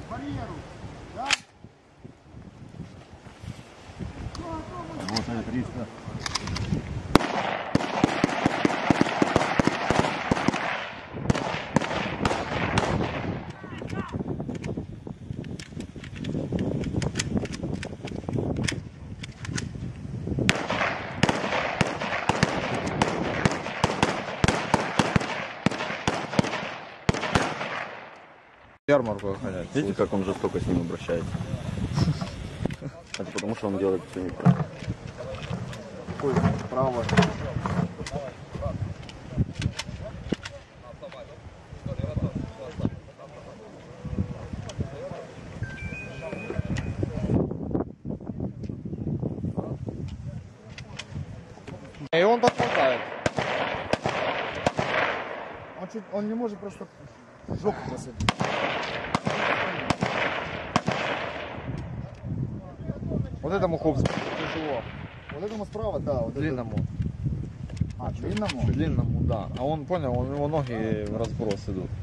барьеру. Да? Работает риска. Ярмарку охранять. Видите, как он жестоко с ним обращается? Это потому, что он делает все неправильно. Ой, право. И он подхватает. Он не может просто жопу посадить. Вот этому хопсу тяжело. Вот этому справа, да. Вот Длинному. Это... А, длинному? Длинному, да. А он понял, у него ноги в разброс идут.